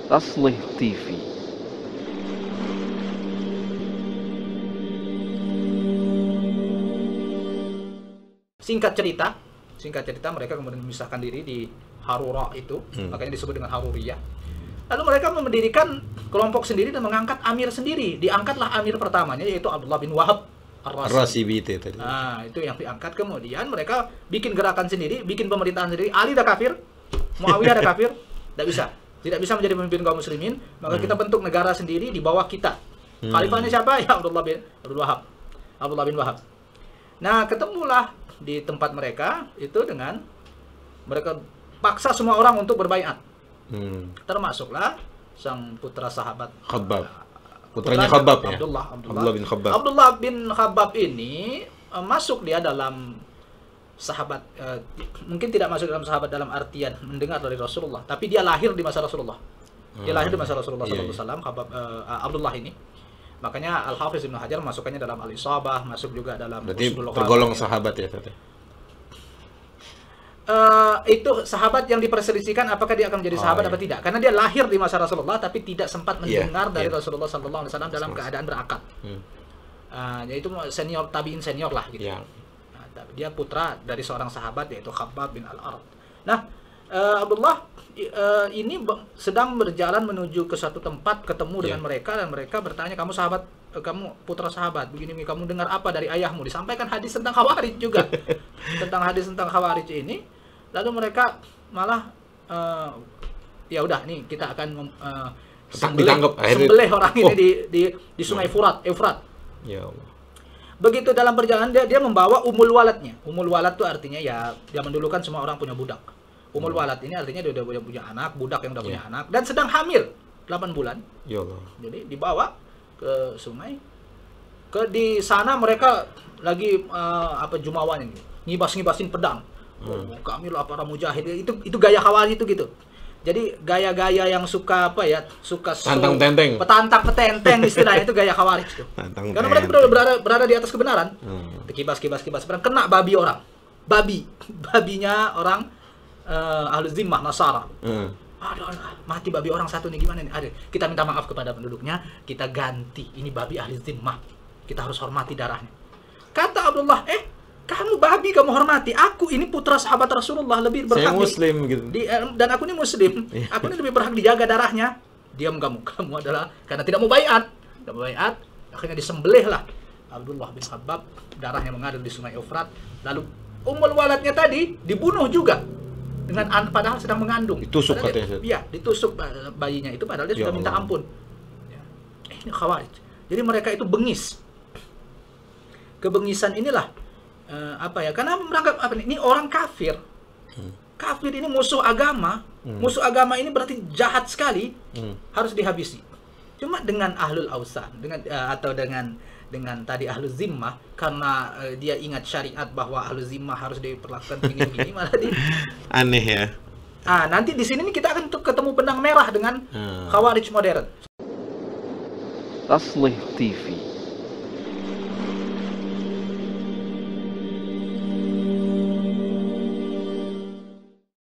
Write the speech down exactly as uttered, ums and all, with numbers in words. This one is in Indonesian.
Aslih T V. Singkat cerita, singkat cerita mereka kemudian memisahkan diri di Harura itu, hmm. makanya disebut dengan Haruriyah. Lalu mereka mendirikan kelompok sendiri dan mengangkat amir sendiri. Diangkatlah amir pertamanya yaitu Abdullah bin Wahab Ar-Rasibi itu tadi. Nah, itu yang diangkat. Kemudian mereka bikin gerakan sendiri, bikin pemerintahan sendiri. Ali dah kafir, Muawiyah dah kafir, tidak bisa. Tidak bisa menjadi pemimpin kaum muslimin, maka hmm. kita bentuk negara sendiri di bawah kita. Hmm. Khalifahnya siapa? Ya Abdullah bin Abdul Wahab. Abdullah bin Wahab. Nah, ketemulah di tempat mereka itu dengan mereka paksa semua orang untuk berbaiat. Hmm. Termasuklah sang putra sahabat Khabbab. Putranya Khabbab ya. Abdullah, Abdullah. Abdullah bin Khabbab. Abdullah bin Khabbab ini uh, masuk dia dalam sahabat, uh, mungkin tidak masuk dalam sahabat dalam artian mendengar dari Rasulullah, tapi dia lahir di masa Rasulullah. Dia lahir di masa Rasulullah iya, sallallahu alaihi wasallam, Khabbab, uh, Abdullah ini. Makanya Al-Hafiz Ibnu Hajar masukkannya dalam Al-Isabah, masuk juga dalam Berarti Usulul tergolong Qawaid. sahabat ya, Tete? Uh, itu sahabat yang diperselisihkan apakah dia akan menjadi sahabat oh, apa iya. tidak, karena dia lahir di masa Rasulullah tapi tidak sempat mendengar yeah, dari yeah. Rasulullah sallallahu alaihi wasallam dalam keadaan berakal. Hmm. Uh, yaitu senior tabiin senior lah gitu. Yeah. Nah, dia putra dari seorang sahabat yaitu Khabbab bin Al-Arat. Nah, uh, Abdullah uh, ini sedang berjalan menuju ke satu tempat, ketemu dengan yeah. mereka dan mereka bertanya, kamu sahabat, uh, kamu putra sahabat, begini, kamu dengar apa dari ayahmu? Disampaikan hadis tentang Khawarij juga. Tentang hadis tentang Khawarij ini. Lalu mereka malah uh, ya udah nih kita akan uh, sembelih, sembelih orang ini oh. di, di di Sungai Furat, Efrat. Ya Allah. Begitu dalam perjalanan dia dia membawa umul waladnya. Umul walad itu artinya ya zaman dulu kan semua orang punya budak. Umul hmm. walad ini artinya dia udah punya, punya anak, budak yang udah yeah. punya anak dan sedang hamil delapan bulan. Ya Allah. Jadi dibawa ke sungai. Ke di sana mereka lagi uh, apa jumawan ini, ngibas-ngibasin pedang. Hmm. Oh, kami lah para mujahid, itu itu gaya Khawarij itu gitu. Jadi gaya-gaya yang suka apa ya, suka tantang tenteng, petantang petenteng istilahnya itu gaya Khawarij itu. Karena mereka berada, berada berada di atas kebenaran. Hmm. Kibas kibas kibas pedang kena babi orang, babi babinya orang uh, ahlu zimmah Nasara. Hmm. Aduh, aduh, mati babi orang satu nih, gimana nih? Aduh, kita minta maaf kepada penduduknya, kita ganti. Ini babi ahli zimmah, kita harus hormati darahnya. Kata Abdullah, eh kamu babi kamu hormati, aku ini putra sahabat Rasulullah, lebih berhak. Saya muslim di, gitu. Di, dan aku ini muslim, aku ini lebih berhak dijaga darahnya. Diam kamu, kamu adalah karena tidak mau baiat, tidak mau baiat, akhirnya disembelih lah Abdullah bin Khabbab, darahnya mengalir di Sungai Efrat. Lalu ummul waladnya tadi dibunuh juga dengan an, padahal sedang mengandung. Ditusuk katanya. Iya, ditusuk bayinya itu padahal dia ya sudah Allah. Minta ampun. Ya. Eh, ini Khawarij. Jadi mereka itu bengis. Kebengisan inilah Uh, apa ya, karena merangkap apa nih, ini orang kafir, hmm. kafir ini musuh agama, hmm. musuh agama ini berarti jahat sekali, hmm. harus dihabisi. Cuma dengan ahlul ausan, dengan uh, atau dengan dengan tadi ahlul zimmah, karena uh, dia ingat syariat bahwa ahlul zimmah harus diperlakukan begini-begini, malah di aneh ya. Ah, nanti di sini kita akan ketemu benang merah dengan hmm. Khawarij modern. Aslih T V.